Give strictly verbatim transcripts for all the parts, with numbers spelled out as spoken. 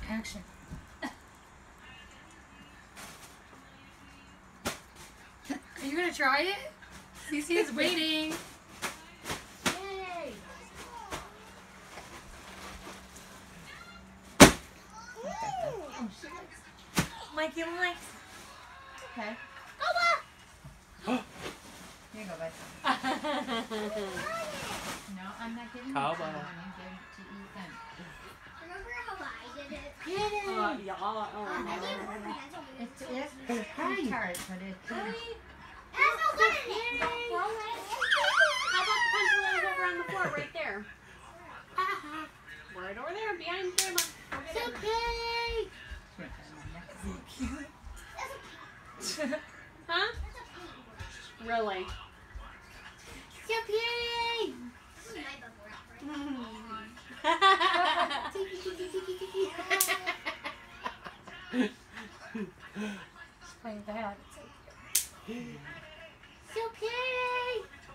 Action. Are you gonna try it? Cece is waiting. Yay! Oh, she likes. Mikey likes. Okay. Go Here you go, bud. No, I'm not giving you How some, about- honey. Give it to Ethan. Remember how I did it? Get it! Uh, yeah, uh, uh, Um, I didn't work my hands on me. It's, it's pretty tart, but it's... That's no good in it. How about the pencil that was over on the floor right there? Right over there, behind Grandma. It's okay. Huh? Really? It's okay. This is my bubble wrap, Play that. It's okay.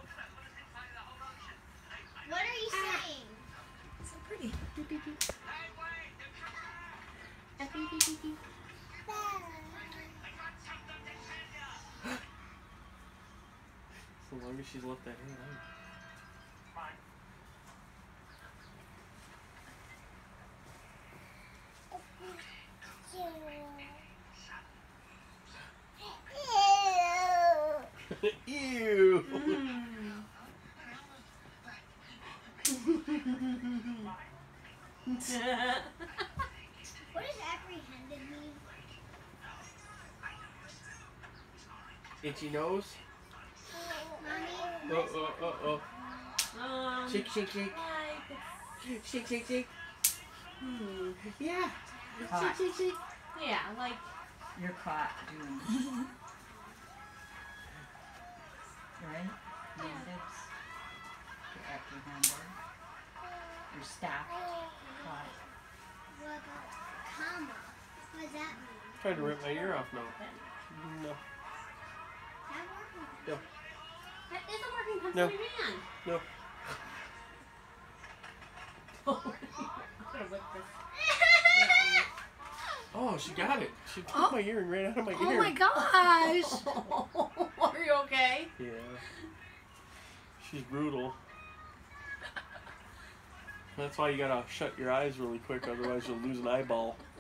What are you saying? So pretty. So long as she's left that hand out. Ew! What does apprehended mean? Itchy nose? Mommy? Oh, oh, oh, oh. Um, Shake, shake, shake. like, Shake, shake, shake. hmm. Yeah. Hot. Shake, shake, shake. Yeah, like, You're caught doing it. Right? Mandibles. You're apprehended. You're stopped. Caught. What about comma? What does that mean? Trying to rip my ear off now. No. That working? No. that is a working pencil No. in your hand. No. I'm gonna whip this. Oh, she got it. She took Oh. my earring right out of my Oh ear. my gosh. Are you okay? Yeah. She's brutal. That's why you gotta shut your eyes really quick, otherwise you'll lose an eyeball.